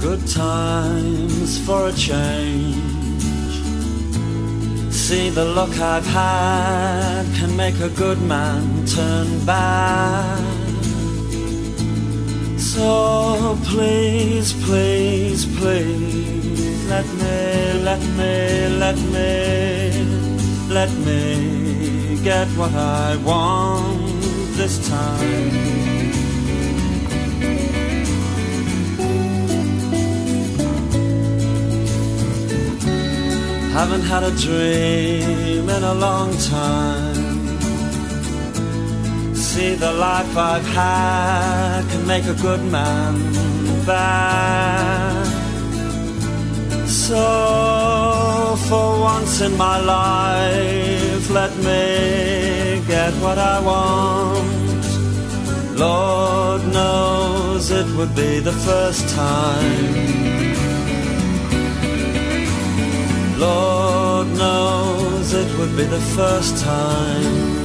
Good times for a change. See, the luck I've had can make a good man turn bad. So please, please, please, let me get what I want this time. Haven't had a dream in a long time. See, the life I've had can make a good man bad. So for once in my life, let me get what I want. Lord knows it would be the first time. Lord knows it would be the first time.